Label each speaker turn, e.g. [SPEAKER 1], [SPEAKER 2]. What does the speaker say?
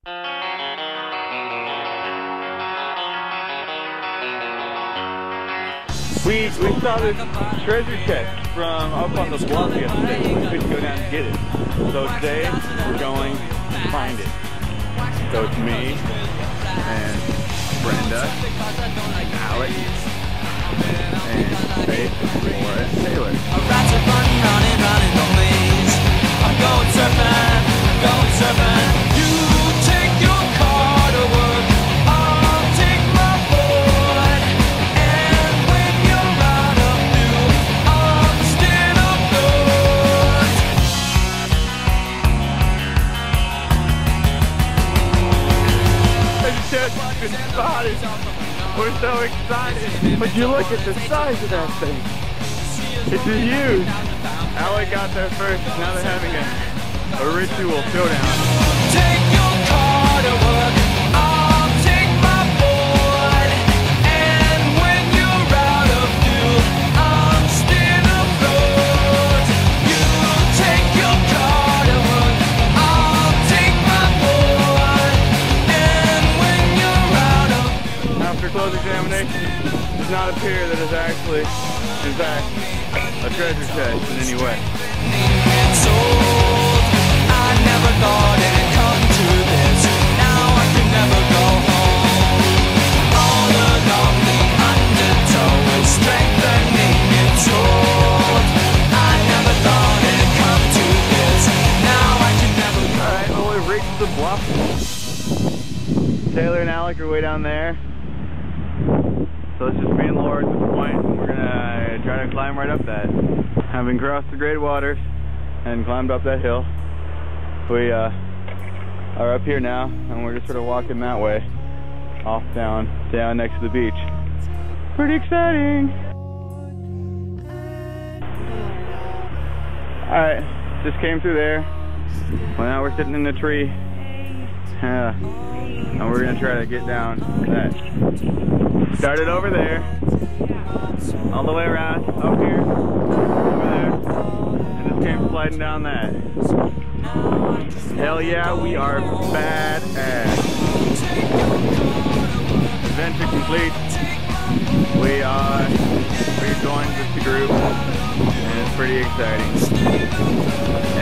[SPEAKER 1] We saw this treasure chest from up on the bluff yesterday. We couldn't go down and get it. So today we're going to find it. So it's me and Brenda, Alex, and Faith, Laura, and Taylor. I'm going surfing, You take your car to work, I'll take my board. And when you're out of fuel, I'm still afloat. Treasure chest has been spotted. We're so excited. But you look at the size of that thing. It's huge. Alec got there first. Now they're having a ritual showdown. Take your car to work. I'll take my board. And when you're out of fuel, I'm still afloat. You take your car to work. I'll take my board. And when you're out of fuel. After close examination, it does not appear that it's actually, in fact, a treasure chest in any way. I never thought it'd come to this. Now I can never go home. All along the undertow is strengthening its hold. I never thought it'd come to this. Now I can never go. Alright, well we've reached the bluff. Taylor and Alec are way down there. So it's just me and Laura at this point. We're gonna try to climb right up that. Having crossed the great waters and climbed up that hill, we are up here now, and we're just sort of walking that way, off down next to the beach. Pretty exciting. Alright, just came through there. Well, now we're sitting in the tree. And we're gonna try to get down that. Started over there, all the way around, up here, over there, and just came sliding down that. Hell yeah, we are badass. Adventure complete. We joined with the group, and it's pretty exciting.